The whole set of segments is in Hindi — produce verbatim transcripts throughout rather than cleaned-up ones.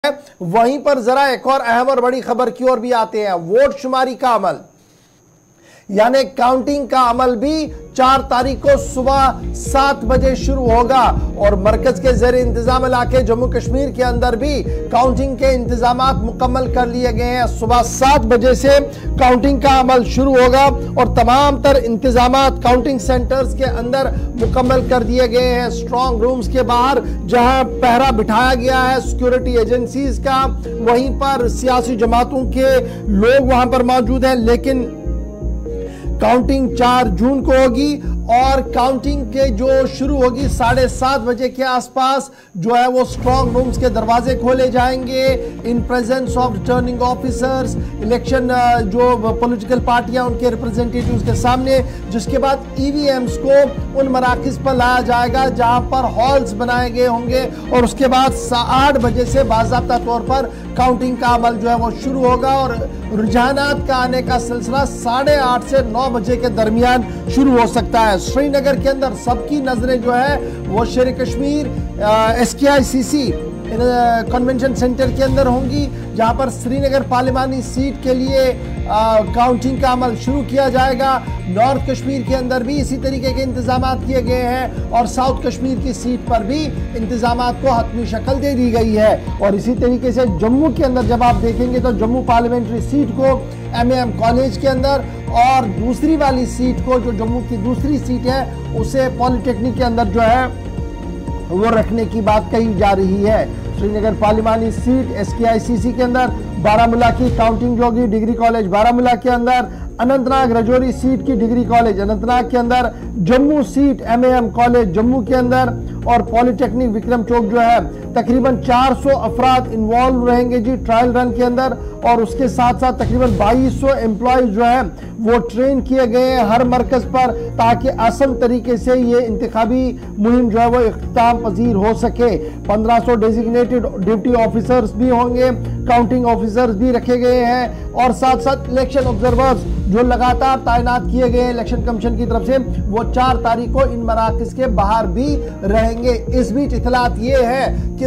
वहीं पर जरा एक और अहम और बड़ी खबर की ओर भी आते हैं। वोट शुमारी का अमल यानी काउंटिंग का अमल भी चार तारीख को सुबह सात बजे शुरू होगा और मरकज के ज़ेर इंतजाम इलाके जम्मू कश्मीर के अंदर भी काउंटिंग के इंतजाम मुकम्मल कर लिए गए हैं। सुबह सात बजे से काउंटिंग का अमल शुरू होगा और तमाम तर इंतजाम काउंटिंग सेंटर्स के अंदर मुकम्मल कर दिए गए हैं। स्ट्रॉन्ग रूम्स के बाहर जहां पहरा बिठाया गया है सिक्योरिटी एजेंसीज का, वहीं पर सियासी जमातों के लोग वहां पर मौजूद हैं। लेकिन काउंटिंग चार जून को होगी और काउंटिंग के जो शुरू होगी साढ़े सात बजे के आसपास जो है वो स्ट्रॉन्ग रूम्स के दरवाजे खोले जाएंगे in presence of returning officers, election जो पॉलिटिकल पार्टियां उनके रिप्रेजेंटेटिव्स के सामने, जिसके बाद ईवीएम्स को उन मराकज पर लाया जाएगा जहां पर हॉल्स बनाए गए होंगे और उसके बाद आठ बजे से बाज़ाब्ता तौर पर काउंटिंग का अमल जो है वो शुरू होगा और रुझानात का आने का सिलसिला साढ़े आठ से नौ बजे के दरमियान शुरू हो सकता है। श्रीनगर के अंदर सबकी नजरें जो है वो शेर कश्मीर एस के आई सी सी कन्वेंशन सेंटर के अंदर होंगी, जहां पर श्रीनगर पार्लिमानी सीट के लिए आ, काउंटिंग का अमल शुरू किया जाएगा। नॉर्थ कश्मीर के अंदर भी इसी तरीके के इंतजाम किए गए हैं और साउथ कश्मीर की सीट पर भी इंतजाम को हतमी शक्ल दे दी गई है। और इसी तरीके से जम्मू के अंदर जब आप देखेंगे तो जम्मू पार्लियामेंट्री सीट को एम ए एम कॉलेज के अंदर और दूसरी वाली सीट को जो जम्मू की दूसरी सीट है उसे पॉलिटेक्निक के अंदर जो है वो रखने की बात कही जा रही है। श्रीनगर पार्लिमानी सीट एस के आई सी सी के अंदर, बारामूला की काउंटिंग जो होगी डिग्री कॉलेज बारामूला के अंदर, अनंतनाग रजौरी सीट की डिग्री कॉलेज अनंतनाग के अंदर, Jammu seat M A M college Jammu के अंदर और पॉलिटेक्निक विक्रम चौक जो है तकरीबन चार सौ अफराद इन्वॉल्व रहेंगे जी ट्रायल रन के अंदर और उसके साथ साथ तकरीबन बाईस सौ एम्प्लॉयज जो है वो ट्रेन किए गए हैं हर मरकज पर ताकि आसान तरीके से ये इंतखाबी मुहिम जो है वो इख्तिताम पजीर हो सके। पंद्रह सौ डेजिग्नेटेड ड्यूटी ऑफिसर्स भी होंगे, काउंटिंग ऑफिसर्स भी रखे गए हैं और साथ साथ इलेक्शन ऑब्जर्वर्स जो लगातार तैनात किए गए हैं इलेक्शन कमीशन की तरफ से वो चार तारीख को इन मराकज के बाहर भी रहेंगे। इस बीच इतलात ये है कि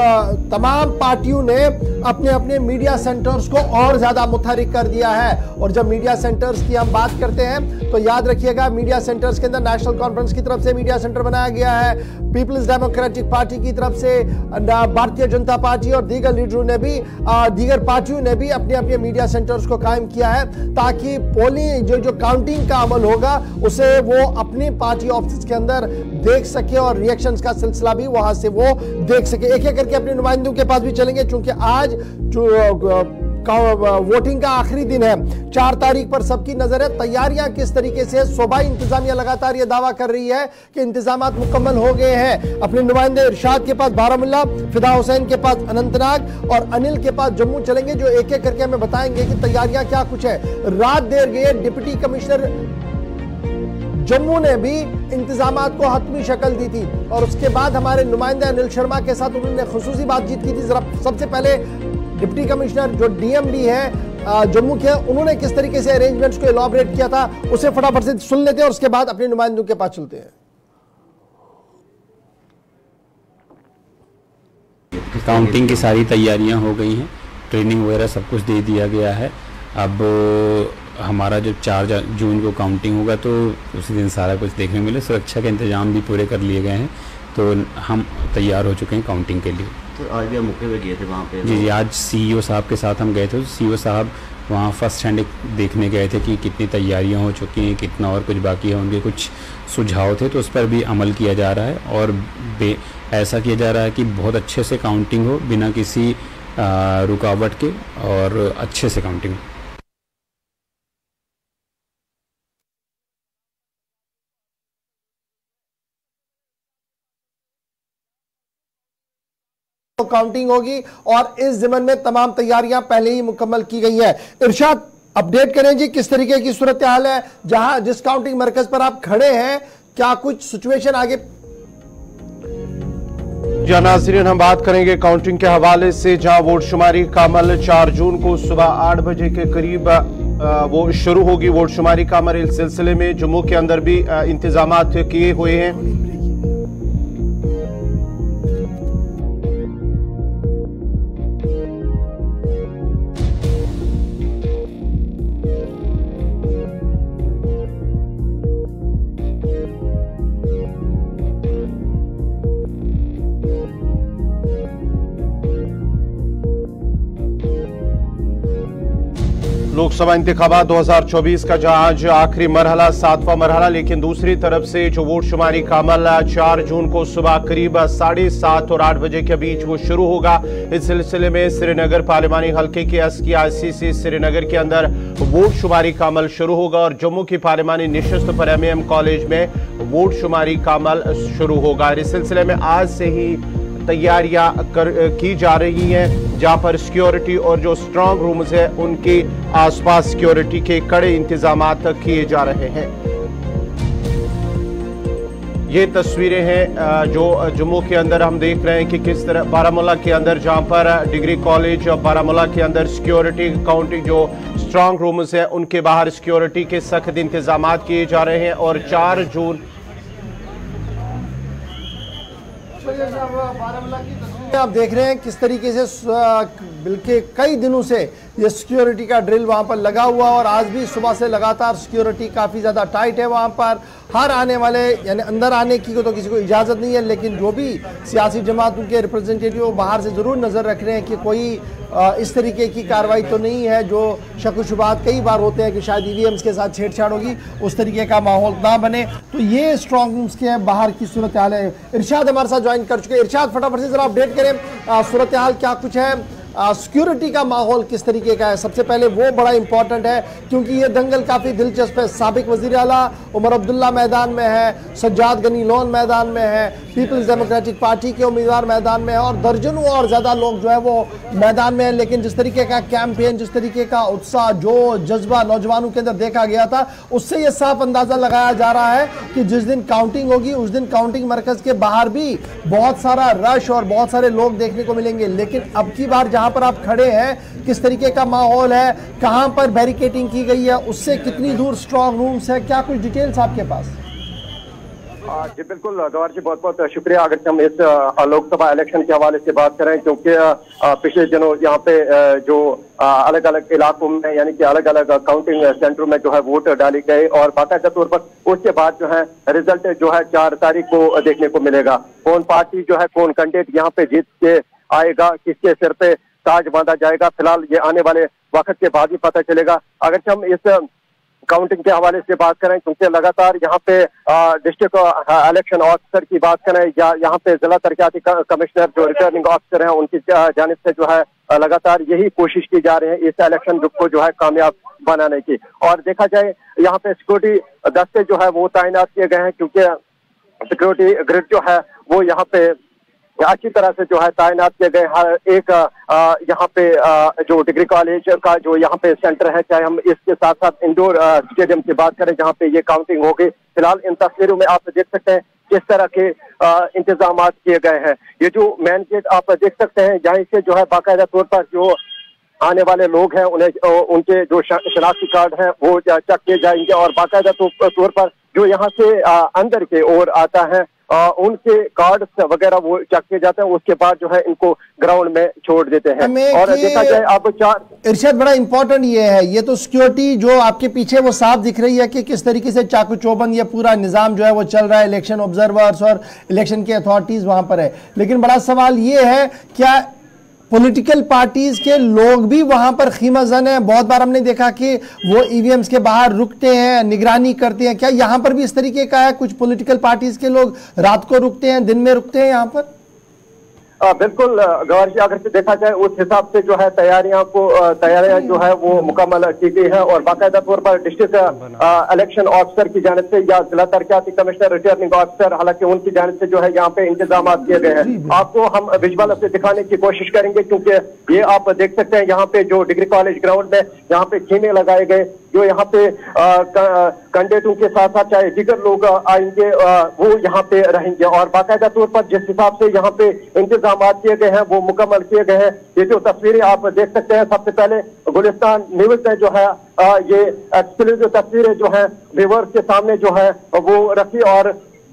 तमाम पार्टियों ने अपने अपने मीडिया सेंटर्स को और ज्यादा मुतहरिक कर दिया है और जब मीडिया सेंटर्स की हम बात करते हैं तो याद रखिएगा मीडिया सेंटर्स के अंदर नेशनल कॉन्फ्रेंस की तरफ से मीडिया सेंटर बनाया गया है, पीपल्स डेमोक्रेटिक पार्टी की तरफ से भारतीय जनता पार्टी और दीगर लीडरों ने भी दीगर पार्टियों ने भी अपने अपने मीडिया सेंटर्स को कायम किया है ताकि पोलिंग जो जो काउंटिंग का अमल होगा उसे वो अपनी पार्टी ऑफिस के अंदर देख सके और रिएक्शंस का सिलसिला भी वहां से वो देख सके। एक एक करके अपने नुमाइंदों के पास भी चलेंगे क्योंकि आज जो वोटिंग का आखिरी दिन है, चार तारीख पर सबकी नजर है। तैयारियां किस तरीके से, सूबाई इंतजामिया लगातार यह दावा कर रही है कि इंतजामात मुकम्मल हो गए हैं। अपने नुमाइंदे इरशाद के पास बारामूला, फिदा हुसैन के पास अनंतनाग और अनिल के पास जम्मू चलेंगे जो एक एक करके हमें बताएंगे कि तैयारियां क्या कुछ है। रात देर गई है, डिप्टी कमिश्नर जम्मू ने भी इंतजामात को हतमी शक्ल दी थी और उसके बाद हमारे नुमाइंदे अनिल शर्मा के साथ उन्होंने खुसूसी बातचीत की थी। जरा सबसे पहले डिप्टी कमिश्नर जो डी एम डी है जम्मू के, उन्होंने किस तरीके से अरेंजमेंट्स को एलॉबरेट किया था उसे फटाफट से सुन लेते हैं और उसके बाद अपने नुमाइंदों के पास चलते हैं। काउंटिंग की सारी तैयारियां हो गई हैं, ट्रेनिंग वगैरह सब कुछ दे दिया गया है। अब हमारा जब चार जून को काउंटिंग होगा तो उसी दिन सारा कुछ देखने मिले। सुरक्षा के इंतजाम भी पूरे कर लिए गए हैं तो हम तैयार हो चुके हैं काउंटिंग के लिए। तो आज भी मौके पे गए थे वहाँ पे? जी जी, आज सीईओ साहब के साथ हम गए थे। सीईओ साहब वहाँ फर्स्ट हैंड देखने गए थे कि कितनी तैयारियां हो चुकी हैं, कितना और कुछ बाकी है। उनके कुछ सुझाव थे तो उस पर भी अमल किया जा रहा है और बे ऐसा किया जा रहा है कि बहुत अच्छे से काउंटिंग हो बिना किसी आ, रुकावट के और अच्छे से काउंटिंग हो। तो काउंटिंग होगी और इस ज़िमन में तमाम तैयारियां पहले ही मुकम्मल की गई है। इरशाद अपडेट करें जी किस तरीके की सूरत हाल है जहां जिस काउंटिंग मरकज पर आप खड़े हैं, क्या कुछ सिचुएशन आगे? जी नाज़रीन, हम बात करेंगे काउंटिंग के हवाले से जहां वोट शुमारी का अमल चार जून को सुबह आठ बजे के करीब वो शुरू होगी। वोट शुमारी का अमल इस सिलसिले में जम्मू के अंदर भी इंतजाम किए हुए हैं। लोकसभा इंतखाबात दो हज़ार चौबीस का जहां आज आखिरी मरहला, सातवां मरहला, लेकिन दूसरी तरफ से जो वोट शुमारी का अमल चार जून को सुबह करीब साढ़े सात और आठ बजे के बीच वो शुरू होगा। इस सिलसिले में श्रीनगर पार्लिमानी हल्के के एस की आई सी सी श्रीनगर के अंदर वोट शुमारी का अमल शुरू होगा और जम्मू की पार्लिमानी निशस्त पर एम ए एम कॉलेज में वोट शुमारी का अमल शुरू होगा। इस सिलसिले में आज से ही तैयारियां कर, की जा रही हैं, जहां पर सिक्योरिटी और जो स्ट्रांग रूम्स है उनके आसपास सिक्योरिटी के कड़े इंतजाम किए जा रहे हैं। ये तस्वीरें हैं जो जम्मू के अंदर हम देख रहे हैं कि किस तरह बारामूला के अंदर, जहां पर डिग्री कॉलेज बारामूला के अंदर सिक्योरिटी काउंटिंग जो स्ट्रांग रूम्स है उनके बाहर सिक्योरिटी के सख्त इंतजाम किए जा रहे हैं। और चार जून आप देख रहे हैं किस तरीके से बल्कि कई दिनों से ये सिक्योरिटी का ड्रिल वहां पर लगा हुआ और आज भी सुबह से लगातार सिक्योरिटी काफ़ी ज़्यादा टाइट है वहां पर। हर आने वाले यानी अंदर आने की तो किसी को इजाज़त नहीं है, लेकिन जो भी सियासी जमातों के रिप्रेजेंटेटिव बाहर से ज़रूर नज़र रख रहे हैं कि कोई इस तरीके की कार्रवाई तो नहीं है जो शक शुबात कई बार होते हैं कि शायद ई वी एम्स के साथ छेड़छाड़ होगी, उस तरीके का माहौल ना बने। तो ये स्ट्रॉन्ग रूम्स के बाहर की सूरत हाल है। इरशाद हमारे साथ ज्वाइन कर चुके हैं। इरशाद, फटाफट से जरा अपडेट करें सूरत हाल क्या कुछ है, सिक्योरिटी का माहौल किस तरीके का है। सबसे पहले वो बड़ा इंपॉर्टेंट है क्योंकि ये दंगल काफ़ी दिलचस्प है। साबिक वज़ीर आला उमर अब्दुल्ला मैदान में है, सज्जाद गनी लोन मैदान में है, पीपल्स डेमोक्रेटिक पार्टी के उम्मीदवार मैदान में है और दर्जनों और ज़्यादा लोग जो है वो मैदान में है। लेकिन जिस तरीके का कैंपेन, जिस तरीके का उत्साह, जो जज्बा नौजवानों के अंदर देखा गया था, उससे ये साफ अंदाज़ा लगाया जा रहा है कि जिस दिन काउंटिंग होगी उस दिन काउंटिंग मरकज़ के बाहर भी बहुत सारा रश और बहुत सारे लोग देखने को मिलेंगे। लेकिन अब की बार जहाँ पर आप खड़े हैं किस तरीके का माहौल है, कहां पर बैरिकेडिंग की गई है, उससे कितनी दूर स्ट्रांग रूम्स है, क्या कुछ डिटेल्स आपके पास? जी बिल्कुल गवार जी, बहुत बहुत शुक्रिया। अगर हम इस लोकसभा इलेक्शन के हवाले से बात करें, क्योंकि पिछले दिनों यहाँ पे जो अलग अलग इलाकों में यानी कि अलग अलग काउंटिंग सेंटरों में जो है वोट डाले गए और बाकायदा तौर पर उसके बाद जो है रिजल्ट जो है चार तारीख को देखने को मिलेगा। कौन पार्टी जो है, कौन कैंडिडेट यहाँ पे जीत के आएगा, किसके सिर पे ताज बांधा जाएगा, फिलहाल ये आने वाले वक्त के बाद ही पता चलेगा। अगर हम इस काउंटिंग के हवाले से बात करें, क्योंकि लगातार यहाँ पे डिस्ट्रिक्ट इलेक्शन ऑफिसर की बात करें या यहाँ पे जिला तरक्याती कमिश्नर जो रिटर्निंग ऑफिसर हैं उनकी जानिब से जो है लगातार यही कोशिश की जा रही है इस इलेक्शन को जो है कामयाब बनाने की। और देखा जाए यहाँ पे सिक्योरिटी दस्ते जो है वो तैनात किए गए हैं, क्योंकि सिक्योरिटी ग्रिड जो है वो यहाँ पे अच्छी तरह से जो है तैनात किए गए। हर एक यहाँ पे आ, जो डिग्री कॉलेज का जो यहाँ पे सेंटर है, चाहे हम इसके साथ साथ इंडोर स्टेडियम की बात करें जहाँ पे ये काउंटिंग होगी, फिलहाल इन तस्वीरों में आप देख सकते हैं किस तरह के इंतजाम किए गए हैं। ये जो मेन गेट आप देख सकते हैं, यहाँ से जो है बाकायदा तौर पर जो आने वाले लोग हैं उन्हें उनके जो शनाख्ती कार्ड हैं वो चेक किए जाएंगे और बाकायदा तौर पर जो यहाँ से अंदर के ओर आता है आ, उनके कार्ड वगैरह वो चेक किए जाते हैं। उसके बाद जो है इनको ग्राउंड में छोड़ देते हैं। और देखा जाए अब चार इरशाद, बड़ा इंपॉर्टेंट ये है, ये तो सिक्योरिटी जो आपके पीछे वो साफ दिख रही है कि किस तरीके से चाकू चौबंद ये पूरा निजाम जो है वो चल रहा है। इलेक्शन ऑब्जर्वर्स और इलेक्शन के अथॉरिटीज वहां पर है। लेकिन बड़ा सवाल ये है, क्या पॉलिटिकल पार्टीज के लोग भी वहां पर खीमाजन है? बहुत बार हमने देखा कि वो ईवीएम्स के बाहर रुकते हैं, निगरानी करते हैं। क्या यहां पर भी इस तरीके का है? कुछ पॉलिटिकल पार्टीज के लोग रात को रुकते हैं, दिन में रुकते हैं यहां पर? आ, बिल्कुल गौर जी, अगर देखा जाए उस हिसाब से जो है तैयारियां को तैयारियां जो है वो मुकम्मल की गई है और बाकायदा तौर पर डिस्ट्रिक्ट इलेक्शन ऑफिसर की जानिब से या जिला तरक्याती कमिश्नर रिटर्निंग ऑफिसर, हालांकि उनकी जानिब से जो है यहाँ पे इंतजाम किए गए हैं। आपको हम विजुअल से दिखाने की कोशिश करेंगे, क्योंकि ये आप देख सकते हैं यहाँ पे जो डिग्री कॉलेज ग्राउंड में यहाँ पे खीमे लगाए गए, जो यहाँ पे कैंडिडेटों के साथ साथ चाहे दीगर लोग आएंगे वो यहाँ पे रहेंगे और बाकायदा तौर पर जिस हिसाब से यहाँ पे इंतजाम किए गए हैं वो मुकम्मल किए गए हैं। ये जो तस्वीरें आप देख सकते हैं, सबसे पहले गुलिस्तान न्यूज ने जो है आ, ये एक्सक्लूसिव तस्वीरें जो है व्यूअर्स के सामने जो है वो रखी और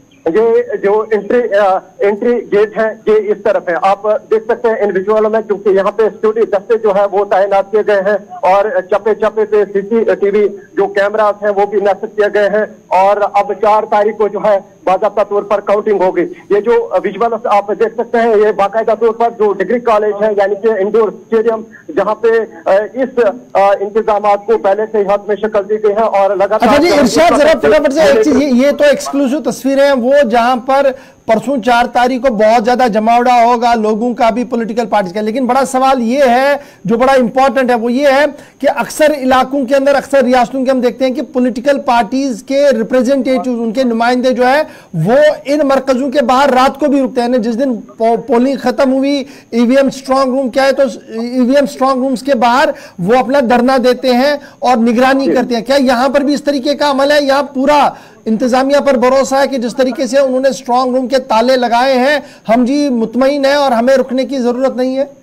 ये जो एंट्री एंट्री गेट है ये इस तरफ है। आप देख सकते हैं इन विजुअल में, क्योंकि यहाँ पे सिक्योरिटी दस्ते जो है वो तैनात किए गए हैं और चप्पे चप्पे पे सीसीटीवी जो कैमरास हैं वो भी नस्ब किए गए हैं। और अब चार तारीख को जो है बाकायदा तौर पर काउंटिंग होगी। ये जो विजुअल आप देख सकते हैं, ये बाकायदा तौर पर जो डिग्री कॉलेज है यानी कि इंडोर स्टेडियम, जहाँ पे इस इंतजाम को पहले से ही हाथ में शक्ल दी गई है और लगातार। अच्छा जी इरशाद, जरा फटाफट से एक चीज, ये, ये तो एक्सक्लूसिव तस्वीरें हैं वो जहां पर परसों चार तारीख को बहुत ज्यादा जमावड़ा होगा लोगों का भी, पॉलिटिकल पार्टीज का। लेकिन बड़ा सवाल ये है जो बड़ा इंपॉर्टेंट है वो ये है कि अक्सर इलाकों के अंदर, अक्सर रियासतों के हम देखते हैं कि पॉलिटिकल पार्टीज के रिप्रेजेंटेटिव, उनके नुमाइंदे जो है वो इन मरकजों के बाहर रात को भी रुकते हैं। जिस दिन पोलिंग खत्म हुई, ईवीएम स्ट्रांग रूम क्या है, तो ईवीएम स्ट्रांग रूम्स के बाहर वो अपना धरना देते हैं और निगरानी करते हैं। क्या यहां पर भी इस तरीके का अमल है? यहां पूरा इंतजामिया पर भरोसा है कि जिस तरीके से उन्होंने स्ट्रांग रूम के ताले लगाए हैं, हम जी मुतमईन है और हमें रुकने की जरूरत नहीं है?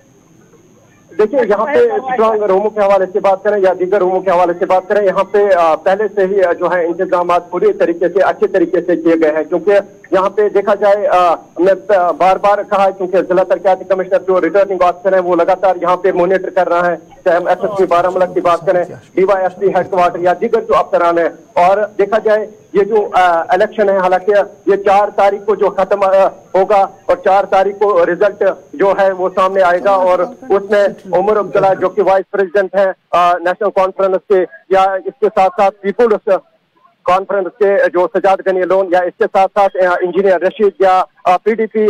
देखिए, यहाँ पे स्ट्रांग रूमों के हवाले से बात करें या दीगर रूमों के हवाले से बात करें, यहाँ पे पहले से ही जो है इंतजाम पूरी तरीके से अच्छे तरीके से किए गए हैं। क्योंकि यहाँ पे देखा जाए, हमने बार बार कहा क्योंकि जिला तरक्याती कमिश्नर जो रिटर्निंग ऑफिसर है वो लगातार यहाँ पे मॉनिटर कर रहा है, चाहे हम एस एस पी बारामूला की बात करें, डीवाईएसपी हेडक्वार्टर या दीगर जो अफसरान है। और देखा जाए ये जो इलेक्शन है, हालांकि ये चार तारीख को जो खत्म होगा और चार तारीख को रिजल्ट जो है वो सामने आएगा और उसमें उमर अब्दुल्ला जो कि वाइस प्रेसिडेंट है नेशनल कॉन्फ्रेंस के, या इसके साथ साथ पीपुल्स कॉन्फ्रेंस के जो सजाद गनी लोन, या इसके साथ साथ इंजीनियर रशीद या पीडीपी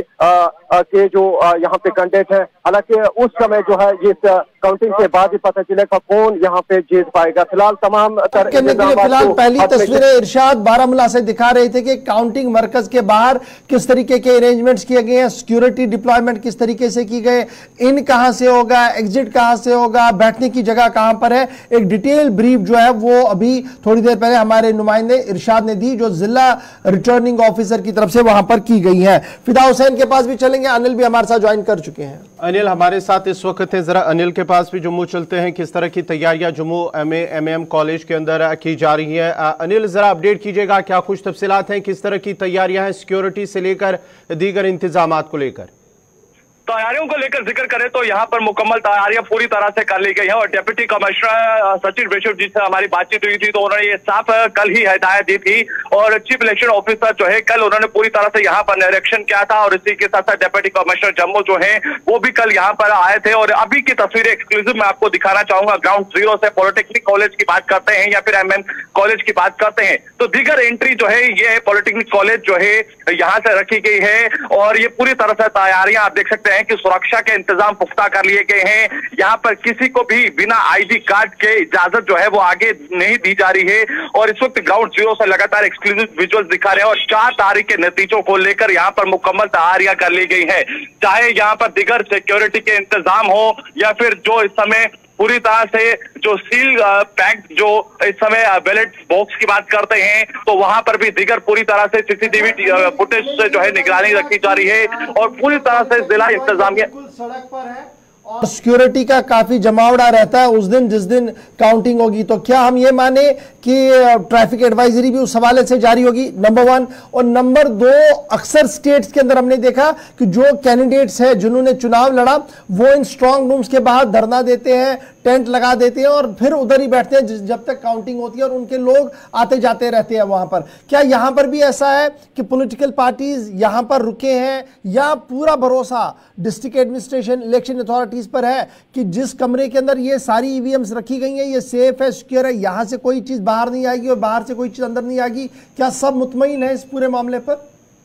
के जो यहाँ पे कैंडिडेट है। हालांकि उस समय जो है ये काउंटिंग के बाद ही पता चलेगा कौन यहाँ पे जीत पाएगा। फिलहाल तमाम फिलहाल पहली तस्वीरें इरशाद बारामूला से दिखा रहे थे कि काउंटिंग मरकज के बाहर किस तरीके के अरेंजमेंट्स किए गए हैं, सिक्योरिटी डिप्लॉयमेंट किस तरीके से की गए, इन कहां से होगा, एग्जिट कहां से होगा, बैठने की जगह कहां पर है। एक डिटेल ब्रीफ जो है वो अभी थोड़ी देर पहले हमारे नुमाइंदे इरशाद ने दी जो जिला रिटर्निंग ऑफिसर की तरफ से वहां पर की गई है। फिदा हुसैन के पास भी चलेंगे, अनिल भी हमारे साथ ज्वाइन कर चुके हैं। अनिल हमारे साथ इस वक्त है, जरा अनिल के पास भी जम्मू चलते हैं। किस तरह की तैयारियां Jammu M A M M college के अंदर की जा रही है? अनिल जरा अपडेट कीजिएगा, क्या कुछ तफसीलात हैं, किस तरह की तैयारियां हैं सिक्योरिटी से लेकर दीगर इंतजाम को लेकर? तैयारियों को लेकर जिक्र करें तो यहाँ पर मुकम्मल तैयारियां पूरी तरह से कर ली गई हैं और डिप्टी कमिश्नर सचिन विश्व जी से हमारी बातचीत हुई थी तो उन्होंने ये साफ कल ही हिदायत दी थी और चीफ इलेक्शन ऑफिसर जो है कल उन्होंने पूरी तरह से यहाँ पर निरीक्षण किया था और इसी के साथ साथ डिप्टी कमिश्नर जम्मू जो है वो भी कल यहाँ पर आए थे। और अभी की तस्वीरें एक्सक्लूसिव मैं आपको दिखाना चाहूंगा ग्राउंड जीरो से। पॉलिटेक्निक कॉलेज की बात करते हैं या फिर एम एम कॉलेज की बात करते हैं तो दीगर एंट्री जो है ये पॉलिटेक्निक कॉलेज जो है यहाँ से रखी गई है और ये पूरी तरह से तैयारियां आप देख सकते हैं कि सुरक्षा के इंतजाम पुख्ता कर लिए गए हैं। यहाँ पर किसी को भी बिना आईडी कार्ड के इजाजत जो है वो आगे नहीं दी जा रही है और इस वक्त ग्राउंड जीरो से लगातार एक्सक्लूसिव विजुअल दिखा रहे हैं और चार तारीख के नतीजों को लेकर यहाँ पर मुकम्मल तैयारियां कर ली गई है। चाहे यहाँ पर दिगर सिक्योरिटी के इंतजाम हो या फिर जो इस समय पूरी तरह से जो सील पैक जो इस समय बैलेट बॉक्स की बात करते हैं तो वहां पर भी दिगर पूरी तरह से सीसीटीवी फुटेज से जो है निगरानी रखी जा रही है और पूरी तरह से जिला इंतजामिया सड़क पर है और सिक्योरिटी का काफी जमावड़ा रहता है उस दिन जिस दिन काउंटिंग होगी। तो क्या हम ये माने कि ट्रैफिक एडवाइजरी भी उस हवाले से जारी होगी? Number one. और नंबर दो, अक्सर स्टेट्स के अंदर हमने देखा कि जो कैंडिडेट्स हैं जिन्होंने चुनाव लड़ा वो इन स्ट्रांग रूम्स के बाहर धरना देते हैं, टेंट लगा देते हैं और फिर उधर ही बैठते हैं जब तक काउंटिंग होती है और उनके लोग आते जाते रहते हैं वहां पर। क्या यहां पर भी ऐसा है कि पॉलिटिकल पार्टीज यहां पर रुके हैं या पूरा भरोसा डिस्ट्रिक्ट एडमिनिस्ट्रेशन इलेक्शन अथॉरिटीज पर है कि जिस कमरे के अंदर ये सारी ईवीएम्स रखी गई हैं ये सेफ है, सिक्योर है, यहां से कोई चीज बाहर नहीं आएगी और बाहर से कोई चीज अंदर नहीं आएगी? क्या सब मुतमईन है इस पूरे मामले पर?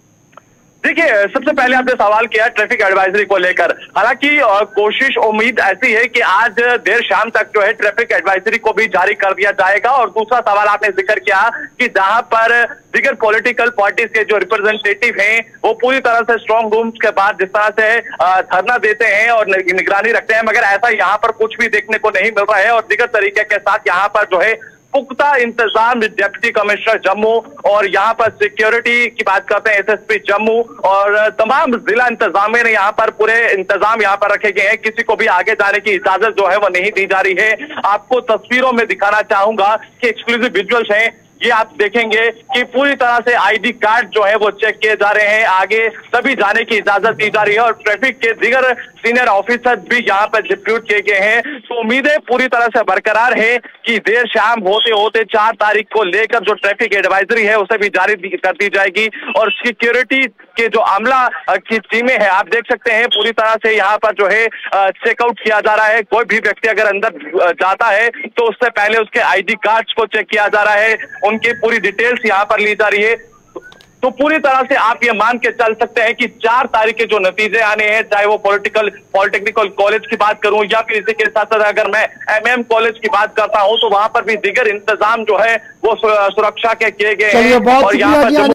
देखिए, सबसे पहले आपने सवाल किया ट्रैफिक एडवाइजरी को लेकर। हालांकि कोशिश उम्मीद ऐसी है कि आज देर शाम तक जो है ट्रैफिक एडवाइजरी को भी जारी कर दिया जाएगा। और दूसरा सवाल आपने जिक्र किया कि जहां पर दिगर पॉलिटिकल पार्टीज के जो रिप्रेजेंटेटिव हैं वो पूरी तरह से स्ट्रांग रूम्स के बाद जिस तरह से धरना देते हैं और निगरानी रखते हैं, मगर ऐसा यहाँ पर कुछ भी देखने को नहीं मिल रहा है। और दिगर तरीके के साथ यहाँ पर जो है पुख्ता इंतजाम डिप्टी कमिश्नर जम्मू और यहाँ पर सिक्योरिटी की बात करते हैं एसएसपी जम्मू और तमाम जिला इंतजामिया ने यहाँ पर पूरे इंतजाम यहाँ पर रखे गए हैं। किसी को भी आगे जाने की इजाजत जो है वो नहीं दी जा रही है। आपको तस्वीरों में दिखाना चाहूंगा कि एक्सक्लूसिव विजुअल्स हैं ये आप देखेंगे कि पूरी तरह से आईडी कार्ड जो है वो चेक किए जा रहे हैं, आगे तभी जाने की इजाजत दी जा रही है और ट्रैफिक के दीगर सीनियर ऑफिसर भी यहाँ पर डिप्यूट किए गए हैं। तो उम्मीदें पूरी तरह से बरकरार है कि देर शाम होते होते चार तारीख को लेकर जो ट्रैफिक एडवाइजरी है उसे भी जारी कर दी जाएगी और सिक्योरिटी के जो अमला की टीमें हैं आप देख सकते हैं पूरी तरह से यहाँ पर जो है चेकआउट किया जा रहा है। कोई भी व्यक्ति अगर अंदर जाता है तो उससे पहले उसके आईडी कार्ड्स को चेक किया जा रहा है, उनकी पूरी डिटेल्स यहाँ पर ली जा रही है। तो पूरी तरह से आप ये मान के चल सकते हैं कि चार तारीख के जो नतीजे आने हैं, चाहे वो पॉलिटिकल पॉलिटेक्निकल कॉलेज की बात करूं या फिर इसी के साथ साथ अगर मैं एमएम कॉलेज की बात करता हूं तो वहां पर भी दीगर इंतजाम जो है वो सुरक्षा के किए गए हैं और यहाँ पर